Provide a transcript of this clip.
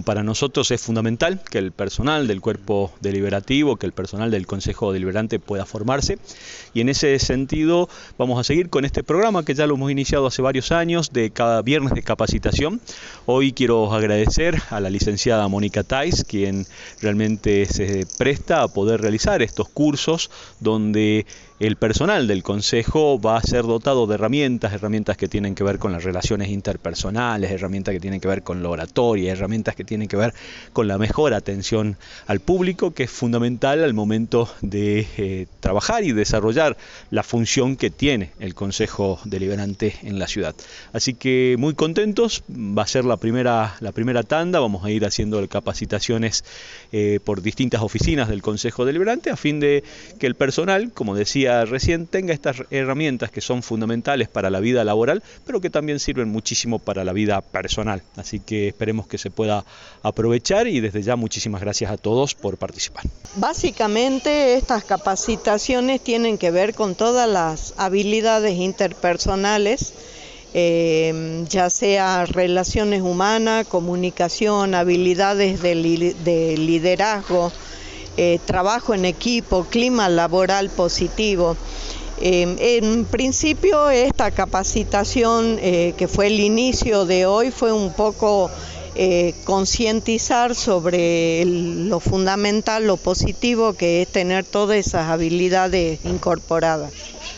Para nosotros es fundamental que el personal del cuerpo deliberativo, que el personal del Consejo Deliberante pueda formarse, y en ese sentido vamos a seguir con este programa que ya lo hemos iniciado hace varios años, de cada viernes de capacitación. Hoy quiero agradecer a la licenciada Mónica Tais, quien realmente se presta a poder realizar estos cursos donde el personal del Consejo va a ser dotado de herramientas que tienen que ver con las relaciones interpersonales, herramientas que tienen que ver con la oratoria, herramientas que tienen que ver con la mejor atención al público, que es fundamental al momento de trabajar y desarrollar la función que tiene el Consejo Deliberante en la ciudad. Así que muy contentos, va a ser la primera tanda, vamos a ir haciendo capacitaciones por distintas oficinas del Consejo Deliberante a fin de que el personal, como decía recién, tenga estas herramientas que son fundamentales para la vida laboral, pero que también sirven muchísimo para la vida personal. Así que esperemos que se pueda aprovechar y desde ya muchísimas gracias a todos por participar. Básicamente estas capacitaciones tienen que ver con todas las habilidades interpersonales, ya sea relaciones humanas, comunicación, habilidades de liderazgo, trabajo en equipo, clima laboral positivo. En principio esta capacitación que fue el inicio de hoy fue un poco concientizar sobre lo fundamental, lo positivo que es tener todas esas habilidades incorporadas.